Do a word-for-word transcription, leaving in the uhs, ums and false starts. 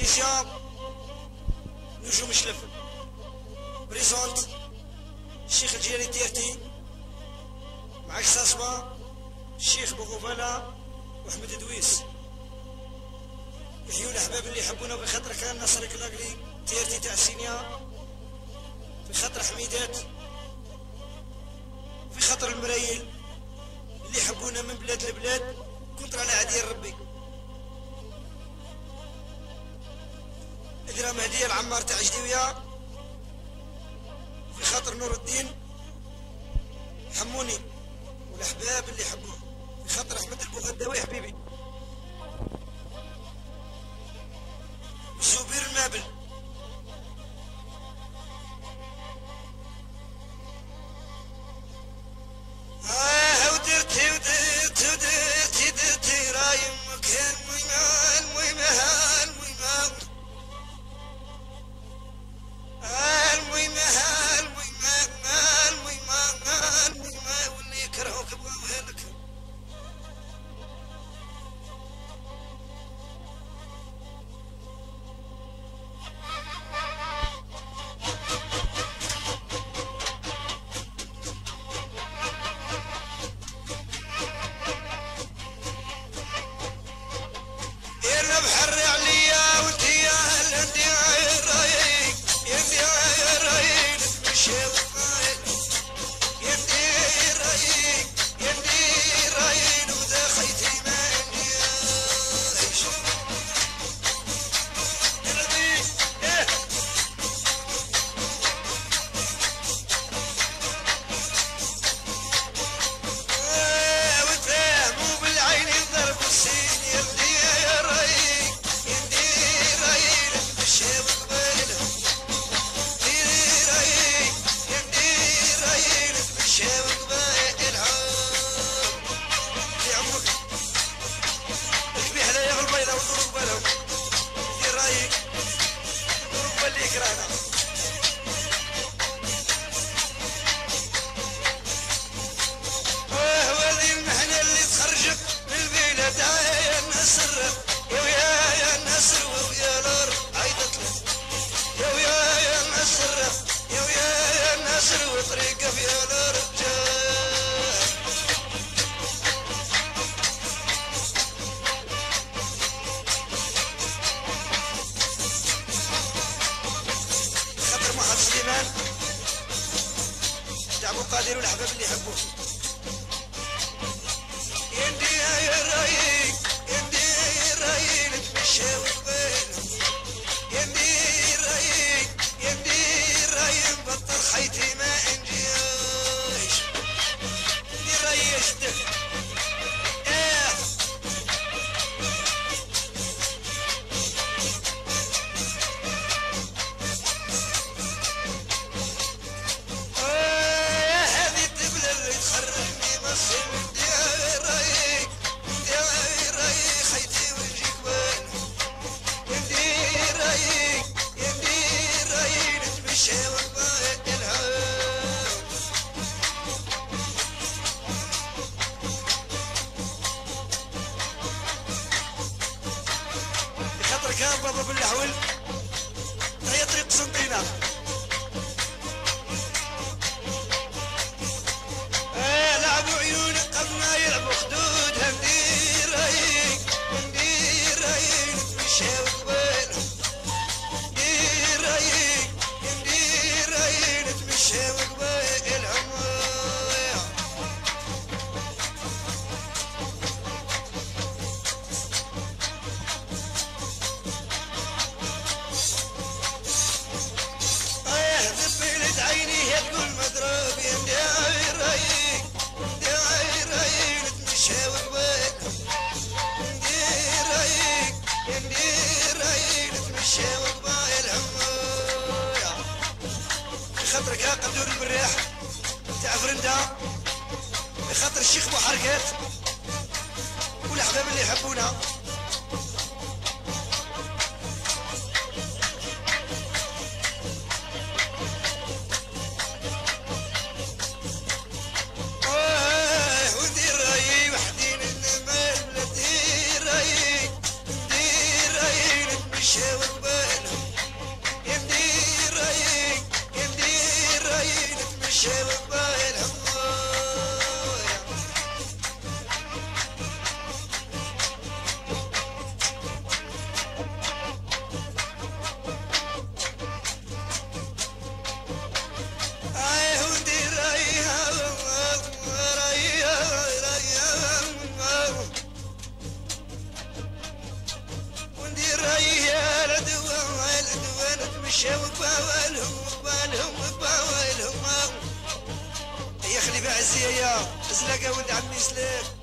تلفزيون نجوم شلف بريزونت الشيخ الجيري تيرتي معك ساسوا الشيخ بوغوفالا واحمد دويس. يحيون الاحباب اللي يحبونا بخاطر كان ناصر كلاقلي تيرتي تاع سينيا، في خاطر حميدات، في خاطر المرايل اللي يحبونا من بلاد لبلاد كنتر على عدي ربي. إدرام هدية العمار تاع جديوية في خاطر نور الدين حموني والاحباب اللي يحبوه، في خاطر احمد البوغداوي حبيبي وزبير المابل. اه ودرتي ودرتي ودرتي درتي راي مكان ميمان ميمان ميمان المهم المهم المهم المهم واللي يكرهوك بغاوها لك. يا بحر عليا وانتي يا انتي يا رايك ينتي يا رايك مشي وطايل ينتي رايك ينتي رايك وذا خيتي ما عندي عيش يلبي ايه ايه وتفهموا بالعين ضرب السين ينتي يا رايك ينتي رايك مشي وطايل وطريقه في الرجال خاطر محمد سليمان تاع ابو قادر والاحباب اللي يحبوه. يندي يا رايق يندي يا رايق نتمشى وقبال يندي رايق يندي رايق بطل خيتي ما انجيش اللي ريشته ايه ايه هذه الدبلة اللي تخرجني مصر يندي يا رايق يندي يا رايق خيتي وجهي قبال يندي رايق يندي رايق نتمشى وقبال كان بابا بالحول هي طريق قسنطينة. ايه لعبوا عيونك قبل ما يلعبوا خدود هندي رايق هندي رايق نتمشى وقبال هندي رايق هندي رايق نتمشى وقبال العماية عيني هي تقول مضروب يا رايق يا رايق نتمشى باوالهم بالهم باوالهم يا خليفه عزيه يا زلاقه ولد عمي سليم